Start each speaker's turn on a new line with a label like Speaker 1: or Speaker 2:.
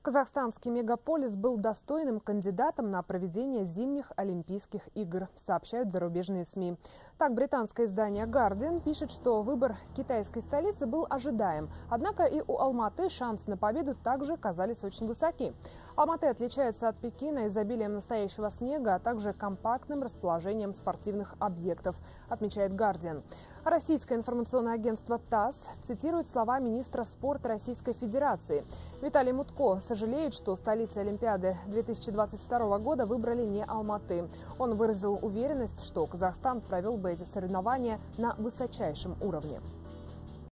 Speaker 1: Казахстанский мегаполис был достойным кандидатом на проведение зимних Олимпийских игр, сообщают зарубежные СМИ. Так, британское издание Guardian пишет, что выбор китайской столицы был ожидаем. Однако и у Алматы шансы на победу также казались очень высоки. Алматы отличается от Пекина изобилием настоящего снега, а также компактным расположением спортивных объектов, отмечает Guardian. Российское информационное агентство ТАСС цитирует слова министра спорта Российской Федерации. Виталий Мутко сожалеет, что столицей Олимпиады 2022 года выбрали не Алматы. Он выразил уверенность, что Казахстан провел бы эти соревнования на высочайшем уровне.